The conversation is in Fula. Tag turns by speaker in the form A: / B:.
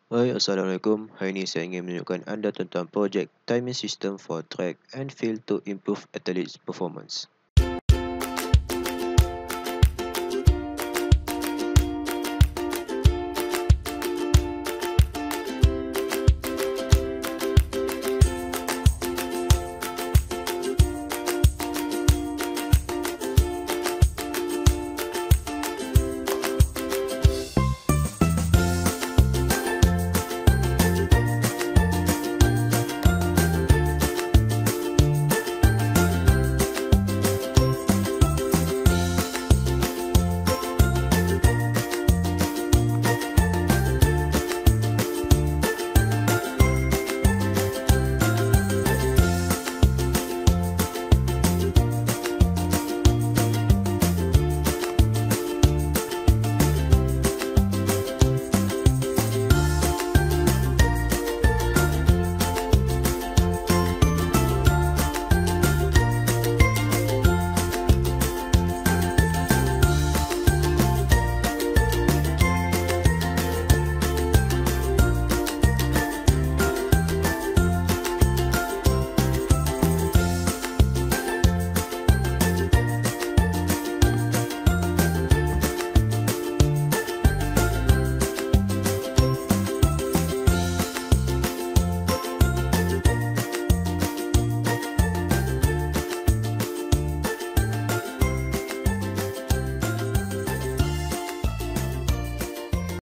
A: Hai, Assalamualaikum. Hari ini saya ingin menunjukkan anda tentang projek timing system for track and field to improve athletes performance.